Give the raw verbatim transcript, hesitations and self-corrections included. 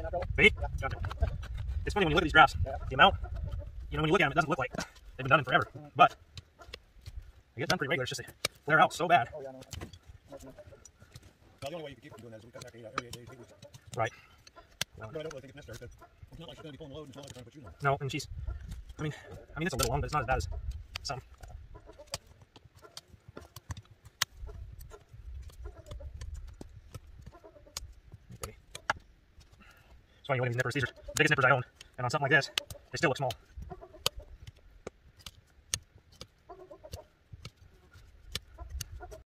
Me? Gotcha. It's funny when you look at these drafts, the amount, you know, when you look at them, it doesn't look like they've been done in forever. But they get done pretty regular. It's just they flare out so bad. Well, the only way you can keep from doing that is we cut back to eight, eight, eight, eight weeks. Right. Well, no, I don't really think it's necessary. It's not like she's going to be pulling the load. It's not like it's going to put you on. No, and she's, I mean, I mean, it's a little long, but it's not as bad as some. It's funny, you look at these nippers. These are the biggest nippers I own. And on something like this, they still look small.